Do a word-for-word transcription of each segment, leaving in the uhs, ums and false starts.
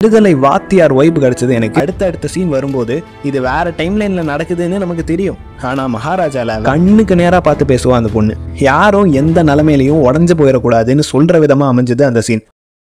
விடுதலை வாத்தியார் வைப் கிடைச்சது எனக்கு. அடுத்த அடுத்த சீன் வரும்போது இது வேற டைம் லைன்ல நடக்குதுன்னு நமக்கு தெரியும். ஆனா மகாராஜால கண்ணுக்கு நேரா பார்த்து பேசுவா அந்த பொண்ணு. யாரும் எந்த நிலைமையிலையும் உடஞ்சு போயிடக்கூடாதுன்னு சொல்ற விதமா அமைஞ்சது அந்த சீன்.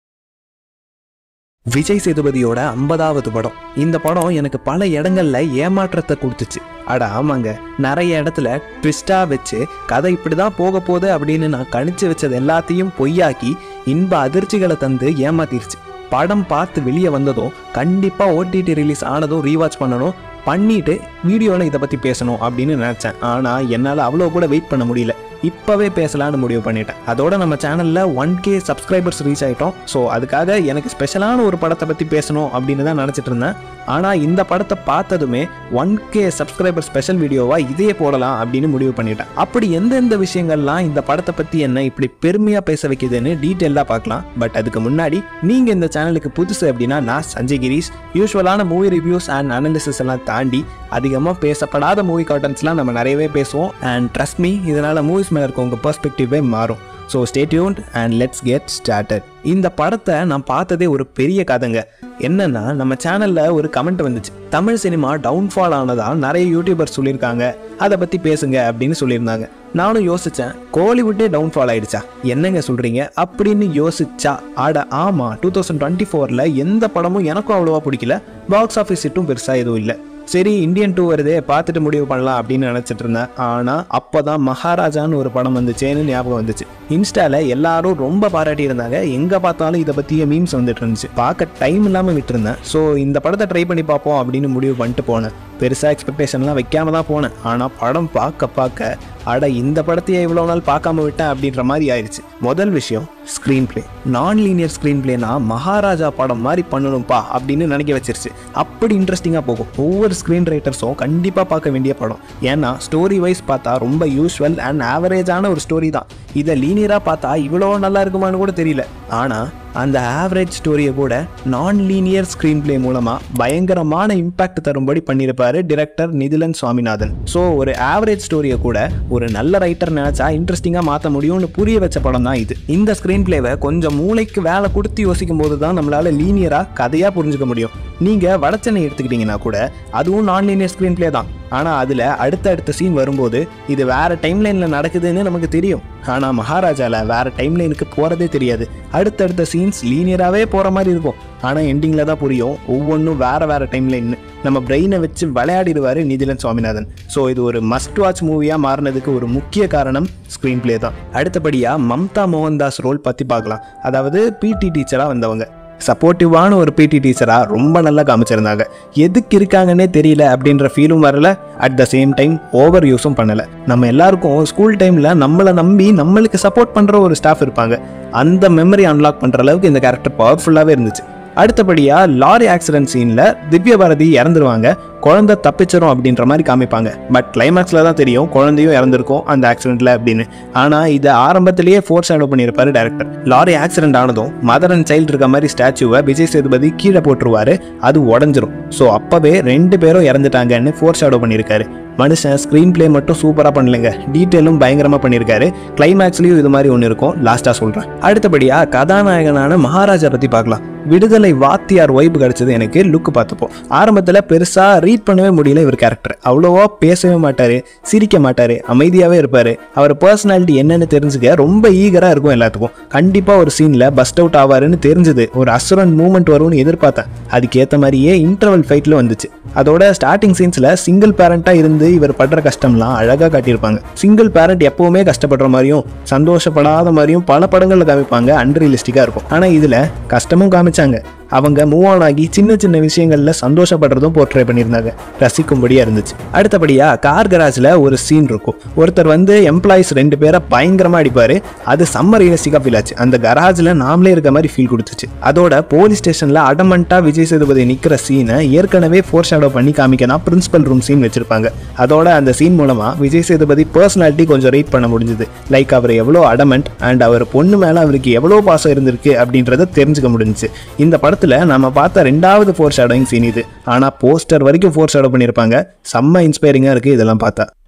விஜய் சேதுபதியோட ஐம்பதாவது படம். இந்த படம் எனக்கு பல இடங்கள்ல ஏமாற்றத்தை கொடுத்துச்சு. அட ஆமாங்க, நிறைய இடத்துல ட்விஸ்டா வச்சு கதை இப்படிதான் போக போகுது அப்படின்னு நான் கணிச்சு வச்சது எல்லாத்தையும் பொய்யாக்கி இன்ப அதிர்ச்சிகளை தந்து ஏமாத்திருச்சு. படம் பார்த்து வெளியே வந்ததும் கண்டிப்பா ஓடிடி ரிலீஸ் ஆனதும் ரீவாட்ச் பண்ணணும், பண்ணிட்டு வீடியோவில் இதை பற்றி பேசணும் அப்படின்னு நினச்சேன். ஆனால் என்னால் அவ்வளோ கூட வெயிட் பண்ண முடியல. இப்போவே பேசலான்னு முடிவு பண்ணிட்டேன். அதோட நம்ம சேனலில் ஒன் கே சப்ஸ்கிரைபர்ஸ் ரீச் ஆகிட்டோம். ஸோ அதுக்காக எனக்கு ஸ்பெஷலான ஒரு படத்தை பற்றி பேசணும் அப்படின்னு தான் நினச்சிட்டு இருந்தேன். ஆனால் இந்த படத்தை பார்த்ததுமே ஒன் கே சப்ஸ்கிரைபர் ஸ்பெஷல் வீடியோவாக இதே போடலாம் அப்படின்னு முடிவு பண்ணிட்டேன். அப்படி எந்தெந்த விஷயங்கள்லாம் இந்த படத்தை பற்றி என்ன இப்படி பெருமையாக பேச வைக்குதுன்னு டீட்டெயிலாக பார்க்கலாம். பட் அதுக்கு முன்னாடி நீங்கள் இந்த சேனலுக்கு புதுசு அப்படின்னா, நான் சஞ்சய் கிரீஷ். யூஸ்வலான மூவி ரிவ்யூஸ் அண்ட் அனாலிசிஸ் எல்லாம் தாண்டி அதிகமாக பேசப்படாத மூவி கார்டன்ஸ்லாம் நம்ம நிறையவே பேசுவோம். அண்ட் ட்ரஸ்ட் மீ, இதனால் மூவிஸ் மேலே இருக்க உங்கள் பெர்ஸ்பெக்டிவே மாறும். So stay tuned and let's get started. இந்த படத்தை நான் பார்த்ததே ஒரு பெரிய கதைங்க. என்னன்னா, நம்ம சேனலில் ஒரு கமெண்ட் வந்துச்சு, தமிழ் சினிமா டவுன்ஃபால் ஆனதான் நிறைய யூடியூபர்ஸ் சொல்லியிருக்காங்க, அதை பற்றி பேசுங்க அப்படின்னு சொல்லியிருந்தாங்க. நானும் யோசித்தேன், கோலிவுட்டே டவுன்ஃபால் ஆகிடுச்சா, என்னங்க சொல்கிறீங்க அப்படின்னு யோசிச்சா, ஆட ஆமாம், டூ தௌசண்ட் டுவெண்ட்டி ஃபோரில் எந்த படமும் எனக்கும் அவ்வளோவா பிடிக்கல, பாக்ஸ் ஆஃபீஸ் ஹிட்டும் பெருசாக எதுவும் இல்லை. சரி, இந்தியன் டூ வருதே, பார்த்துட்டு முடிவு பண்ணலாம் அப்படின்னு நினச்சிட்டு இருந்தேன். ஆனால் அப்போ தான் மகாராஜான்னு ஒரு படம் வந்துச்சேன்னு ஞாபகம் வந்துச்சு. இன்ஸ்டாவில் எல்லாரும் ரொம்ப பாராட்டி இருந்தாங்க. எங்கே பார்த்தாலும் இதை பற்றிய மீம்ஸ் வந்துட்டு இருந்துச்சு. பார்க்க டைம் இல்லாமல் விட்டுருந்தேன். ஸோ இந்த படத்தை ட்ரை பண்ணி பார்ப்போம் அப்படின்னு முடிவு பண்ணிட்டு போனேன். பெருசாக எக்ஸ்பெக்டேஷன்லாம் வைக்காம தான் போனேன். ஆனால் படம் பார்க்க பார்க்க அட இந்த படத்தையே இவ்வளோ நாள் பார்க்காம விட்டேன் அப்படின்ற மாதிரி ஆயிடுச்சு. முதல் விஷயம், screen play. Non linear screen பிளேனா மகாராஜா படம் மாதிரி பண்ணணும்ப்பா அப்படின்னு நினைக்க வச்சிருச்சு. அப்படி இன்ட்ரெஸ்டிங்காக போகும். ஒவ்வொரு ஸ்க்ரீன் ரைட்டர்ஸும் கண்டிப்பாக பார்க்க வேண்டிய படம். ஏன்னா ஸ்டோரி வைஸ் பார்த்தா ரொம்ப யூஸ்வல் அண்ட் ஆவரேஜான ஒரு ஸ்டோரி தான். இதை லீனியராக பார்த்தா இவ்வளோ நல்லா இருக்குமான்னு கூட தெரியல. ஆனால் அந்த ஆவரேஜ் ஸ்டோரியை கூட நான் லீனியர் ஸ்க்ரீன் பிளே மூலமாக பயங்கரமான இம்பாக்ட் தரும்படி பண்ணியிருப்பாரு டிரெக்டர் நிதிலன் சுவாமிநாதன். ஸோ ஒரு ஆவரேஜ் ஸ்டோரியை கூட ஒரு நல்ல ரைட்டர் நினைச்சா இன்ட்ரெஸ்டிங்காக மாற்ற முடியும்னு புரிய வச்ச படம் தான் இது. இந்த ஸ்க்ரீன் பிளேவை கொஞ்சம் மூளைக்கு வேலை கொடுத்து யோசிக்கும் போது தான் நம்மளால லீனியராக கதையாக புரிஞ்சுக்க முடியும். நீங்கள் வடச்சென்னை எடுத்துக்கிட்டிங்கன்னா கூட அதுவும் நான் லீனியர் ஸ்க்ரீன் பிளே தான். ஆனால் அதில் அடுத்த அடுத்த சீன் வரும்போது இது வேறு டைம்லைனில் நடக்குதுன்னு நமக்கு தெரியும். ஆனால் மகாராஜாவில் வேறு டைம்லைனுக்கு போகிறதே தெரியாது. அடுத்தடுத்த சீன்ஸ் லீனியராகவே போகிற மாதிரி இருக்கும். ஆனால் எண்டிங்கில் தான் புரியும் ஒவ்வொன்றும் வேறு வேறு டைம்லைன்னு. நம்ம பிரெயினை வச்சு விளையாடிடுவார் நிதிலன் சுவாமிநாதன். ஸோ இது ஒரு மஸ்ட் வாட்ச் மூவியாக மாறினதுக்கு ஒரு முக்கிய காரணம் ஸ்க்ரீன் பிளே தான். அடுத்தபடியாக மம்தா மோகன்தாஸ் ரோல் பற்றி பார்க்கலாம். அதாவது பிடி டீச்சராக வந்தவங்க. சப்போர்ட்டிவான ஒரு பிடி டீச்சராக ரொம்ப நல்லா காமிச்சிருந்தாங்க. எதுக்கு இருக்காங்கன்னே தெரியல அப்படின்ற ஃபீலும் வரல. At the same time over யூஸும் பண்ணலை. நம்ம எல்லாருக்கும் ஸ்கூல் டைமில் நம்மளை நம்பி நம்மளுக்கு சப்போர்ட் பண்ணுற ஒரு ஸ்டாஃப் இருப்பாங்க. அந்த மெமரி அன்லாக் பண்ணுற அளவுக்கு இந்த கேரக்டர் பவர்ஃபுல்லாகவே இருந்துச்சு. அடுத்தபடியாக லாரி ஆக்சிடென்ட் சீனில் திவ்ய பாரதி இறந்துருவாங்க. குழந்தை தப்பிச்சிரும் அப்படின்ற மாதிரி காமிப்பாங்க. பட் கிளைமேக்ஸில் தான் தெரியும் குழந்தையும் இறந்துருக்கும் அந்த ஆக்சிடென்ட்டில் அப்படின்னு. ஆனால் இதை ஆரம்பத்திலேயே ஃபோர் ஷேடோ பண்ணியிருப்பாரு டேரக்டர். லாரி ஆக்சிடென்ட் ஆனதும் மதர் அண்ட் சைல்டு இருக்க மாதிரி ஸ்டாச்சுவை விஜய் சேதுபதி கீழே போட்டுருவாரு. அது உடஞ்சிரும். ஸோ அப்போவே ரெண்டு பேரும் இறந்துட்டாங்கன்னு ஃபோர் ஷேடோ பண்ணியிருக்காரு. மனுஷன் ஸ்க்ரீன் பிளே மட்டும் சூப்பராக பண்ணலைங்க, டீட்டெயிலும் பயங்கரமாக பண்ணியிருக்காரு. கிளைமேக்ஸ்லேயும் இது மாதிரி ஒன்று இருக்கும், லாஸ்ட்டாக சொல்கிறேன். அடுத்தபடியாக கதாநாயகனான மகாராஜா பற்றி பார்க்கலாம். விடுதலை வாத்தியார் வைப் கிடைச்சது எனக்கு லுக் பார்த்தப்போ. ஆரம்பத்தில் பெருசாக ரீட் பண்ணவே முடியல இவர் கேரக்டர். அவ்வளோவா பேசவே மாட்டார், சிரிக்க மாட்டார், அமைதியாகவே இருப்பார். அவர் பர்சனாலிட்டி என்னன்னு தெரிஞ்சுக்க ரொம்ப ஈகராக இருக்கும் எல்லாத்துக்கும். கண்டிப்பாக ஒரு சீனில் பஸ்ட் அவுட் ஆவாருன்னு தெரிஞ்சது. ஒரு அசுரன் மூமெண்ட் வரும்னு எதிர்பார்த்தேன். அதுக்கேற்ற மாதிரியே இன்டர்வல் ஃபைட்டில் வந்துச்சு. அதோட ஸ்டார்டிங் சீன்ஸில் சிங்கிள் பேரண்ட்டாக இருந்து இவர் படுற கஷ்டம்லாம் அழகாக காட்டியிருப்பாங்க. சிங்கிள் பேரண்ட் எப்பவுமே கஷ்டப்படுற மாதிரியும் சந்தோஷப்படாத மாதிரியும் பல படங்களில் காமிப்பாங்க. அன்ரியலிஸ்டிக்காக இருக்கும். ஆனால் இதில் கஷ்டமும் காமிச்சாங்க. அவங்க மூவ் ஆன் ஆகி சின்ன சின்ன விஷயங்கள்ல சந்தோஷப்படுறதும் போர்ட்ரே பண்ணியிருந்தாங்க. ரசிக்கும்படியா இருந்துச்சு. அடுத்தபடியா கார் கராஜில் ஒரு சீன் இருக்கும். ஒருத்தர் வந்து எம்ப்ளாயிஸ் ரெண்டு பேரை பயங்கரமா அடிப்பாரு. அது செம்ம ரியலிஸ்டிக்கா ஃபீல் ஆச்சு. அந்த கராஜில் நாமளே இருக்க மாதிரி ஃபீல் கொடுத்துச்சு. அதோட போலீஸ் ஸ்டேஷன்ல அடமண்டா விஜய் சேதுபதி நிக்கிற சீனை ஏற்கனவே ஃபோர் ஷேடோ பண்ணி காமிக்கணும் பிரின்சிபல் ரூம் சீன் வச்சிருப்பாங்க. அதோட அந்த சீன் மூலமா விஜய் சேதுபதி பர்சனாலிட்டி கொஞ்சம் ரீட் பண்ண முடிஞ்சது. லைக் அவர் எவ்வளோ அடமெண்ட் அண்ட் அவர் பொண்ணு மேல அவருக்கு எவ்வளோ பாசம் இருந்திருக்கு அப்படின்றத தெரிஞ்சுக்க முடிஞ்சிச்சு. இந்த படத்துல நம்ம பார்த்த ரெண்டாவது ஃபோர் ஷேடோயிங் சீன் இது. ஆனா போஸ்டர் வரைக்கும் ஃபோர் ஷேடோ பண்ணியிருப்பாங்க. செம்ம இன்ஸ்பைரிங்கா இருக்கு இதெல்லாம் பார்த்தா.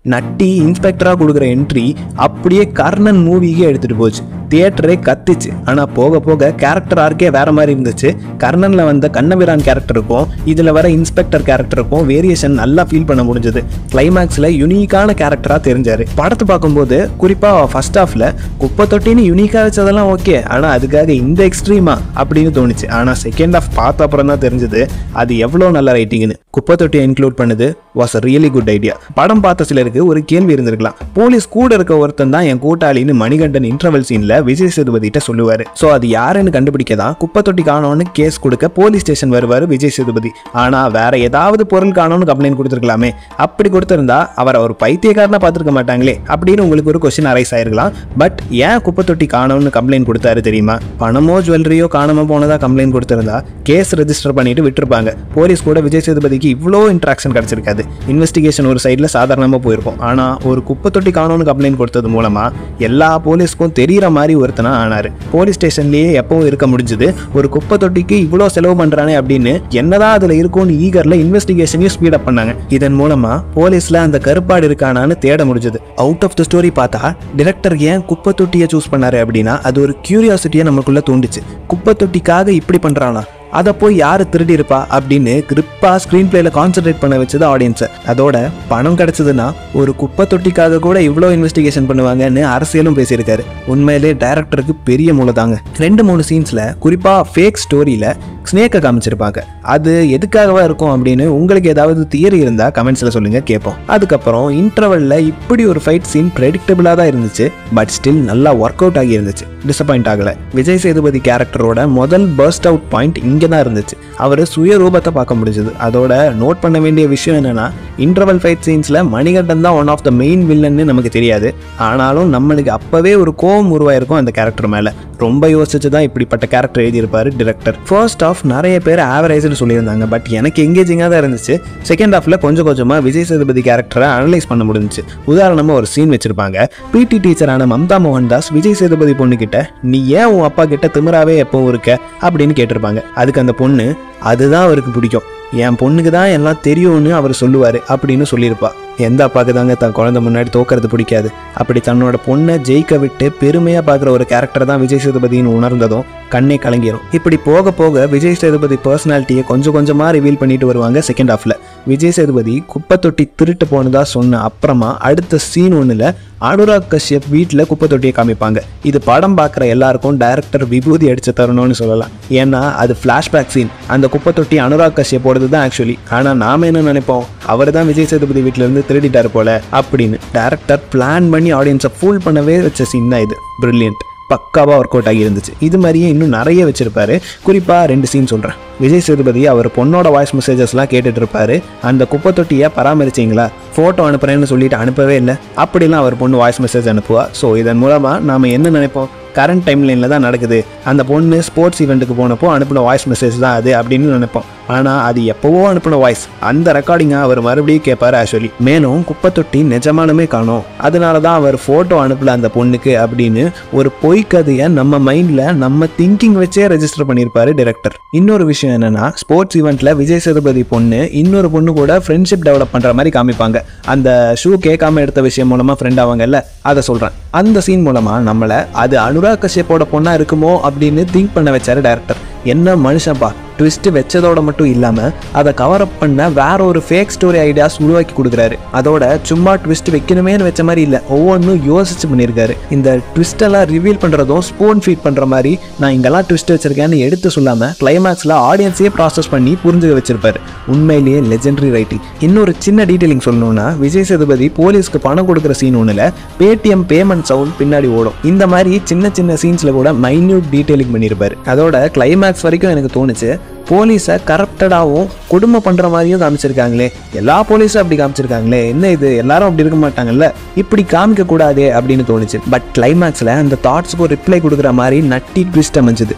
நட்டி இன்ஸ்பெக்டராக கொடுக்குற என்ட்ரி அப்படியே கர்ணன் மூவிக்கே எடுத்துகிட்டு போச்சு. தியேட்டரே கத்திச்சு. ஆனால் போக போக கேரக்டர் ஆர்க்கே வேற மாதிரி இருந்துச்சு. கர்ணனில் வந்த கண்ணபிரான் கேரக்டருக்கும் இதில் வர இன்ஸ்பெக்டர் கேரக்டருக்கும் வேரியேஷன் நல்லா ஃபீல் பண்ண முடிஞ்சது. கிளைமேக்ஸில் யூனிக்கான கேரக்டராக தெரிஞ்சார். படத்தை பார்க்கும்போது குறிப்பாக ஃபர்ஸ்ட் ஹாஃபில் குப்பை தொட்டின்னு யூனிக்காக வச்சதெல்லாம் ஓகே, ஆனால் அதுக்காக இந்த எக்ஸ்ட்ரீமா அப்படின்னு தோணுச்சு. ஆனால் செகண்ட் ஹாஃப் பார்த்த அப்புறம் தான் தெரிஞ்சது அது எவ்வளோ நல்ல ரைட்டிங்னு. குப்பை தொட்டியை இன்க்ளூட் பண்ணது was a really good idea. படம் பார்த்த சிலருக்கு ஒரு கேள்வி இருந்திருக்கலாம், போலீஸ் கூட இருக்க ஒருத்தன் தான் என் கூட்டாளின்னு மணிகண்டன் இன்டர்வல் சீன்ல விஜய் சேதுபதிட்ட சொல்லுவாரு. சோ அது யாருன்னு கண்டுபிடிக்க தான் குப்பை தொட்டி காணோன்னு கேஸ் கொடுக்க போலீஸ் ஸ்டேஷன் வருவாரு விஜய் சேதுபதி. ஆனா வேற ஏதாவது பொருள் காணோன்னு கம்ப்ளைண்ட் கொடுத்துருக்கலாமே. அப்படி கொடுத்திருந்தா அவர் ஒரு பைத்தியக்காரனா பார்த்துருக்க மாட்டாங்களே அப்படின்னு உங்களுக்கு ஒரு கொஸ்டின் அரைஸ் ஆயிருக்கலாம். பட் ஏன் குப்பை தொட்டி காணோன்னு கம்ப்ளைண்ட் கொடுத்தாரு தெரியுமா? பணமோ ஜுவல்லரியோ காணாம போனதா கம்ப்ளைண்ட் கொடுத்திருந்தா கேஸ் ரெஜிஸ்டர் பண்ணிட்டு விட்டுருப்பாங்க. போலீஸ் கூட விஜய் சேதுபதிக்கு இவ்வளோ இன்ட்ராக்ஷன் கிடைச்சிருக்காது. இன்வெஸ்டிகேஷன் ஒரு சைட்ல சாதாரணமா போயிருக்கும். ஆனா ஒரு குப்பை தொட்டி காணோன்னு கம்ப்ளைண்ட் கொடுத்தது மூலமா எல்லா போலீஸ்க்கும் தெரியற மாதிரி ஒருத்தனா ஆனாரு. போலீஸ் ஸ்டேஷன்லயே எப்பவும் இருக்க முடிஞ்சது. ஒரு குப்பை தொட்டிக்கு இவ்வளோ செலவு பண்றானே அப்படின்னு என்னதான் அதுல இருக்கும்னு ஈகர்ல இன்வெஸ்டிகேஷனையும் ஸ்பீட் அப் பண்ணாங்க. இதன் மூலமா போலீஸ்ல அந்த கருப்பாடு இருக்கானான்னு தேட முடிஞ்சது. அவுட் ஆஃப் த ஸ்டோரி பார்த்தா டிரெக்டர் ஏன் குப்பை தொட்டியை சூஸ் பண்ணாரு அப்படின்னா அது ஒரு கியூரியாசிட்டியை நமக்குள்ள தோண்டுச்சு. குப்பை தொட்டிக்காக இப்படி பண்றானா, அதை போய் யாரு திருடி இருப்பா அப்படின்னு கிரிப்பா ஸ்கிரீன் பிளேல கான்சென்ட்ரேட் பண்ண வச்சது ஆடியன்ஸை. அதோட பணம் கிடைச்சதுன்னா ஒரு குப்பை தொட்டிக்காக கூட இவ்வளோ இன்வெஸ்டிகேஷன் பண்ணுவாங்கன்னு அரசியலும் பேசியிருக்காரு. உண்மையிலே டைரக்டருக்கு பெரிய மூலதாங்க. ரெண்டு மூணு சீன்ஸ்ல குறிப்பா ஃபேக் ஸ்டோரியில ஸ்னேக்கை காமிச்சிருப்பாங்க. அது எதுக்காகவா இருக்கும் அப்படின்னு உங்களுக்கு ஏதாவது தியரி இருந்தா கமெண்ட்ஸ்ல சொல்லுங்க, கேட்போம். அதுக்கப்புறம் இன்டர்வல்ல இப்படி ஒரு ஃபைட் சீன் ப்ரெடிக்டபிளா தான் இருந்துச்சு. பட் ஸ்டில் நல்லா ஒர்க் அவுட் ஆகி இருந்துச்சு. டிசப்பாயிண்ட் ஆகல. விஜய் சேதுபதி கேரக்டரோட முதல் பர்ஸ்ட் அவுட் பாயிண்ட் இங்க தான் இருந்துச்சு. அவர் சுய ரூபத்தை பார்க்க முடிஞ்சது. அதோட நோட் பண்ண வேண்டிய விஷயம் என்னன்னா இன்டர்வல் ஃபைட் சீன்ஸ்ல மணிகண்டன் தான் ஒன் ஆஃப் த மெயின் வில்லன்னு நமக்கு தெரியாது. ஆனாலும் நம்மளுக்கு அப்பவே ஒரு கோவம் உருவாயிருக்கும் அந்த கேரக்டர் மேல. ரொம்ப யோசிச்சு தான் இப்படிப்பட்ட கேரக்டர் எழுதியிருப்பாரு டிரெக்டர். ஃபர்ஸ்ட் ஆஃப் நிறைய பேர் ஆவரேஜ்னு சொல்லியிருந்தாங்க. பட் எனக்கு எங்கேஜிங்காக தான் இருந்துச்சு. செகண்ட் ஹாஃப்ல கொஞ்சம் கொஞ்சமா விஜய் சேதுபதி கேரக்டரை அனலைஸ் பண்ண முடிஞ்சிச்சு. உதாரணமா ஒரு சீன் வச்சிருப்பாங்க. பிடி டீச்சரான மம்தா மோகன்தாஸ் விஜய் சேதுபதி பொண்ணு கிட்ட நீ ஏன் உன் அப்பா கிட்ட திமிராவே எப்பவும் இருக்க அப்படின்னு கேட்டிருப்பாங்க. அதுக்கு அந்த பொண்ணு அதுதான் அவருக்கு பிடிக்கும், என் பொண்ணுக்கு தான் எல்லாம் தெரியும்னு அவர் சொல்லுவாரு அப்படின்னு சொல்லியிருப்பா. எந்த அப்பாவுக்கு தாங்க தன் குழந்தை முன்னாடி தோக்கிறது பிடிக்காது. அப்படி தன்னோட பொண்ணை ஜெயிக்க விட்டு பெருமையா பார்க்குற ஒரு கேரக்டர் தான் விஜய் சேதுபதினு உணர்ந்ததும் கண்ணே கலங்கிரும். இப்படி போக போக விஜய் சேதுபதி பர்சனாலிட்டியை கொஞ்சம் கொஞ்சமா ரிவீல் பண்ணிட்டு வருவாங்க. செகண்ட் ஹாஃப்ல விஜய் சேதுபதி குப்பை தொட்டி திருட்டு போனதா சொன்ன அப்புறமா அடுத்த சீன் ஒண்ணுல அனுராக் கஷ்யப் வீட்டில் குப்பை தொட்டியை காமிப்பாங்க. இது படம் பார்க்குற எல்லாருக்கும் டைரக்டர் விபூதி அடிச்ச தரணும்னு சொல்லலாம். ஏன்னா அது ஃபிளாஷ்பேக் சீன். அந்த குப்பை தொட்டி அனுராக் கஷ்யப் போடுறது தான் ஆக்சுவலி. ஆனால் நாம என்ன நினைப்போம், அவர் தான் விஜய் சேதுபதி வீட்டில இருந்து திருடிட்டாரு போல அப்படின்னு. டைரக்டர் பிளான் பண்ணி ஆடியன்ஸை ஃபூல் பண்ணவே வச்ச சீன் தான் இது. பிரில்லியன்ட், பக்காவா ஒர்க் அவுட் ஆகி இருந்துச்சு. இது மாதிரியே இன்னும் நிறைய வச்சிருப்பாரு. குறிப்பா ரெண்டு சீன் சொல்றேன். விஜய் சேதுபதி அவர் பொண்ணோட வாய்ஸ் மெசேஜஸ்லாம் கேட்டுட்டு இருப்பாரு. அந்த குப்பை தொட்டியை பராமரிச்சிங்களா, ஃபோட்டோ அனுப்புறேன்னு சொல்லிட்டு அனுப்பவே இல்லை, அப்படிலாம் அவர் பொண்ணு வாய்ஸ் மெசேஜ் அனுப்புவா. ஸோ இதன் மூலமா நாம என்ன நினைப்போம், கரண்ட் டைம் லைனில் தான் நடக்குது, அந்த பொண்ணு ஸ்போர்ட்ஸ் ஈவெண்ட்டுக்கு போனப்போ அனுப்பின வாய்ஸ் மெசேஜ் தான் அது அப்படின்னு நினைப்போம். ஆனால் அது எப்போவோ அனுப்பின வாய்ஸ். அந்த ரெக்கார்டிங்கை அவர் மறுபடியும் கேட்பார் ஆக்சுவலி. மேலும் குப்பை தொட்டி நிஜமானமே காணும், அதனால தான் அவர் ஃபோட்டோ அனுப்பல அந்த பொண்ணுக்கு அப்படின்னு ஒரு பொய் கதையை நம்ம மைண்டில் நம்ம திங்கிங் வச்சே ரெஜிஸ்டர் பண்ணியிருப்பாரு டிரெக்டர். இன்னொரு விஷயம் என்னன்னா, ஸ்போர்ட்ஸ் ஈவெண்ட்ல விஜய் சேதுபதி பொண்ணு இன்னொரு பொண்ணு கூட ஃப்ரெண்ட்ஷிப் டெவலப் பண்ணுற மாதிரி காமிப்பாங்க. அந்த ஷூ கேட்காம எடுத்த விஷயம் மூலமாக ஃப்ரெண்ட் ஆவாங்கல்ல, அதை சொல்கிறேன். அந்த சீன் மூலமாக நம்மளை அது அனுராக் கஷ்யப்போட பொண்ணா இருக்குமோ அப்படின்னு திங்க் பண்ண வச்சாரு டைரக்டர். என்ன மனுஷன்ப்பா, ட்விஸ்ட் வச்சதோட மட்டும் இல்லாம அதை கவர் அப் பண்ண வேற ஒரு ஃபேக் ஸ்டோரி ஐடியாஸ் உருவாக்கி கொடுக்குறாரு. அதோட சும்மா ட்விஸ்ட் வைக்கணுமேனு வச்ச மாதிரி இல்லை, ஒவ்வொன்றும் யோசிச்சு பண்ணியிருக்காரு. இந்த ட்விஸ்ட் எல்லாம் ரிவீல் பண்றதும் ஸ்பூன் ஃபீட் பண்ற மாதிரி நான் இங்கெல்லாம் ட்விஸ்ட் வச்சிருக்கேன்னு எடுத்து சொல்லாம கிளைமேக்ஸ்ல ஆடியன்ஸையே ப்ராசஸ் பண்ணி புரிஞ்சுக்க வச்சிருப்பாரு. உண்மையிலேயே லெஜெண்டரி ரைட்டிங். இன்னொரு சின்ன டீடைலிங் சொல்லணும்னா, விஜய் சேதுபதி போலீஸ்க்கு பணம் கொடுக்குற சீன் ஒண்ணுல பேடிஎம் பேமெண்ட் சவுண்ட் பின்னாடி ஓடும். இந்த மாதிரி சின்ன சின்ன சீன்ஸ்ல கூட மைன்யூட் டீடைலிங் பண்ணியிருப்பாரு. அதோட கிளைமேக்ஸ் வரைக்கும் எனக்கு தோணுச்சு போலீஸை கரப்டடாகவும் கொடுமை பண்ற மாதிரியும் காமிச்சிருக்காங்களே, எல்லா போலீஸும் அப்படி காமிச்சிருக்காங்களே, என்ன இது எல்லாரும் அப்படி இருக்க மாட்டாங்கல்ல, இப்படி காமிக்க கூடாதே அப்படின்னு தோணுச்சு. பட் கிளைமேக்ஸ்ல அந்த தாட்ஸுக்கு ஒரு ரிப்ளை கொடுக்குற மாதிரி நட்டி ட்விஸ்ட் அமைஞ்சது.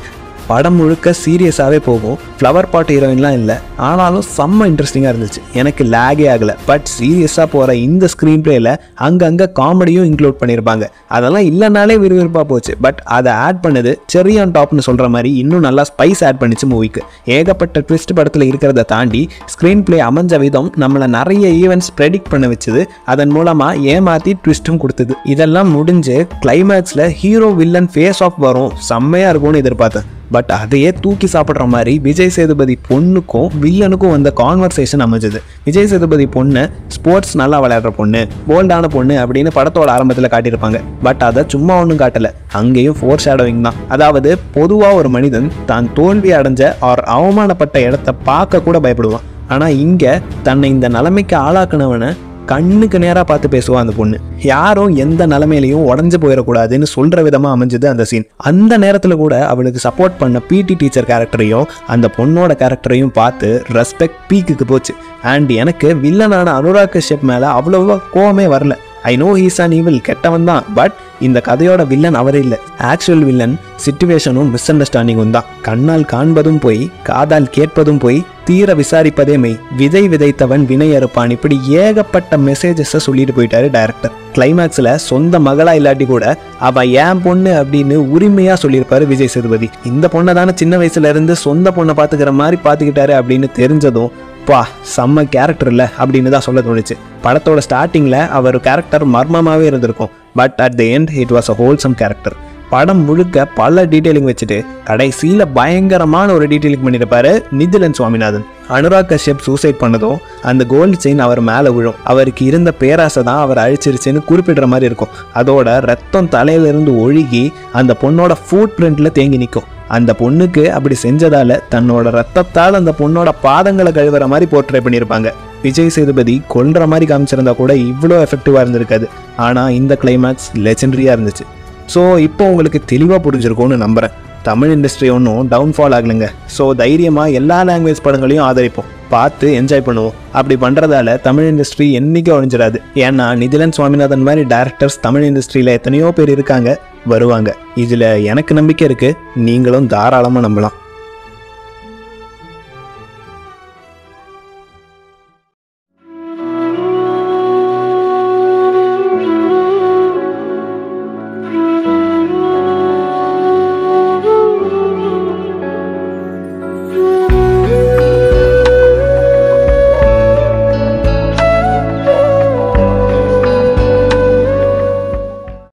படம் முழுக்க சீரியஸாகவே போகும். ஃப்ளவர் பாட் ஹீரோயின்லாம் இல்லை, ஆனாலும் செம்ம இன்ட்ரெஸ்டிங்காக இருந்துச்சு. எனக்கு லேகே ஆகலை. பட் சீரியஸாக போகிற இந்த ஸ்க்ரீன் பிளேயில் அங்கங்கே காமெடியும் இன்க்ளூட் பண்ணியிருப்பாங்க. அதெல்லாம் இல்லைனாலே விறுவிறுப்பாக போச்சு. பட் அதை ஆட் பண்ணது செர்ரி ஆன் டாப்னு சொல்கிற மாதிரி இன்னும் நல்லா ஸ்பைஸ் ஆட் பண்ணிச்சு மூவிக்கு. ஏகப்பட்ட ட்விஸ்ட் படத்தில் இருக்கிறத தாண்டி ஸ்க்ரீன் பிளே அமைஞ்ச விதம் நம்மளை நிறைய ஈவெண்ட்ஸ் ப்ரெடிக்ட் பண்ண வச்சுது. அதன் மூலமாக ஏமாற்றி ட்விஸ்ட்டும் கொடுத்தது. இதெல்லாம் முடிஞ்சு கிளைமேக்ஸில் ஹீரோ வில்லன் ஃபேஸ் ஆஃப் வரும், செம்மையாக இருக்கும்னு எதிர்பார்த்தேன். பட் அதையே தூக்கி சாப்பிட்ற மாதிரி விஜய் சேதுபதி பொண்ணுக்கும் வில்லனுக்கும் வந்த கான்வர்சேஷன் அமைஞ்சது. விஜய் சேதுபதி பொண்ணு ஸ்போர்ட்ஸ் நல்லா விளையாடுற பொண்ணு, போல்டான பொண்ணு அப்படின்னு படத்தோட ஆரம்பத்தில் காட்டியிருப்பாங்க. பட் அதை சும்மா ஒன்றும் காட்டலை, அங்கேயும் ஃபோர் ஷேடோவிங் தான். அதாவது பொதுவாக ஒரு மனிதன் தான் தோல்வி அடைஞ்ச ஆர் அவமானப்பட்ட இடத்த பார்க்க கூட பயப்படுவான். ஆனால் இங்கே தன்னை இந்த நிலைமைக்கு ஆளாக்குனவனை கண்ணுக்கு நேராக பார்த்து பேசுவான் அந்த பொண்ணு. யாரும் எந்த நிலைமையிலையும் உடஞ்சு போயிடக்கூடாதுன்னு சொல்கிற விதமாக அமைஞ்சது அந்த சீன். அந்த நேரத்தில் கூட அவளுக்கு சப்போர்ட் பண்ண பிடி டீச்சர் கேரக்டரையும் அந்த பொண்ணோட கேரக்டரையும் பார்த்து ரெஸ்பெக்ட் பீக்குக்கு போச்சு. அண்ட் எனக்கு வில்லனான அனுராக் கஷ்யப் மேலே அவ்வளோவா கோவமே வரல. I know he's an evil, கெட்டவன் தான். பட் இந்த கதையோட வில்லன் அவரே இல்லை. ஆக்சுவல் வில்லன் சிச்சுவேஷனும் மிஸ் அண்டர்ஸ்டாண்டிங்கும் தான். கண்ணால் காண்பதும் போய், காதால் கேட்பதும் போய், தீர விசாரிப்பதே மெய், விதை விதைத்தவன் வினை அறுப்பான், இப்படி ஏகப்பட்ட மெசேஜஸை சொல்லிட்டு போயிட்டாரு டைரக்டர். கிளைமேக்ஸில் சொந்த மகளா இல்லாட்டி கூட அவன் ஏன் பொண்ணு அப்படின்னு உரிமையாக சொல்லியிருப்பாரு விஜய் சேதுபதி. இந்த பொண்ணை தானே சின்ன வயசுல இருந்து சொந்த பொண்ணை பார்த்துக்கிற மாதிரி பார்த்துக்கிட்டாரு அப்படின்னு தெரிஞ்சதும் பா செம்ம கேரக்டர் இல்லை அப்படின்னு தான் சொல்ல தோணுச்சு. படத்தோட ஸ்டார்டிங்கில் அவர் கேரக்டர் மர்மமாகவே இருந்திருக்கும். But at the end it was a wholesome character. படம் முழுக்க பல டீட்டெயிலிங் வச்சுட்டு கடைசியில் பயங்கரமான ஒரு டீட்டெயிலிங் பண்ணியிருப்பாரு நிதிலன் சுவாமிநாதன். அனுராக் கஷ்யப் சூசைட் பண்ணதும் அந்த கோல்டு செயின் அவர் மேலே விழும். அவருக்கு இருந்த பேராசை தான் அவர் அழிச்சிருச்சுன்னு குறிப்பிடுற மாதிரி இருக்கும். அதோட ரத்தம் தலையிலிருந்து ஒழுகி அந்த பொண்ணோட ஃபுட் பிரிண்ட்ல தேங்கி நிற்கும். அந்த பொண்ணுக்கு அப்படி செஞ்சதால தன்னோட ரத்தத்தால் அந்த பொண்ணோட பாதங்களை கழுவுற மாதிரி போர்ட்ரே பண்ணியிருப்பாங்க. விஜய் சேதுபதி கொல்ற மாதிரி காமிச்சிருந்தா கூட இவ்வளோ எஃபெக்டிவாக இருந்திருக்காது. ஆனால் இந்த கிளைமேக்ஸ் லெஜெண்டரியாக இருந்துச்சு. ஸோ இப்போ உங்களுக்கு தெளிவாக புரிஞ்சிருக்கும்னு நம்புகிறேன். தமிழ் இண்டஸ்ட்ரி ஒன்றும் டவுன்ஃபால் ஆகலைங்க. ஸோ தைரியமாக எல்லா லாங்குவேஜ் படங்களையும் ஆதரிப்போம், பார்த்து என்ஜாய் பண்ணுவோம். அப்படி பண்ணுறதால தமிழ் இண்டஸ்ட்ரி என்றைக்கும் ஒழிஞ்சிடாது. ஏன்னா நிதிலன் சுவாமிநாதன் மாதிரி டேரக்டர்ஸ் தமிழ் இண்டஸ்ட்ரியில் எத்தனையோ பேர் இருக்காங்க, வருவாங்க. இதில் எனக்கு நம்பிக்கை இருக்குது, நீங்களும் தாராளமாக நம்பலாம்.